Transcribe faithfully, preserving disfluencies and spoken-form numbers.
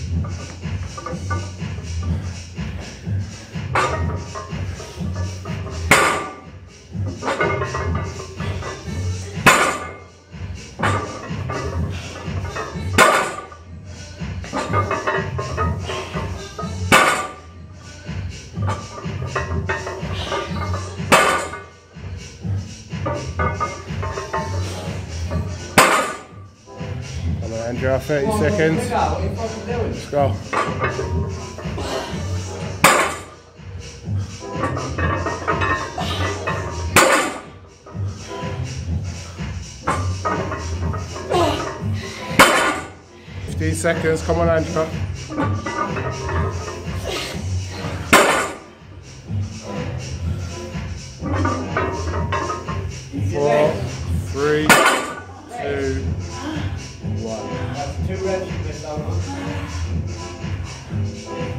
Andrew, thirty seconds. Let's go. fifteen seconds, come on Andrew. Four, three, two, one. That's two reps you missed out on.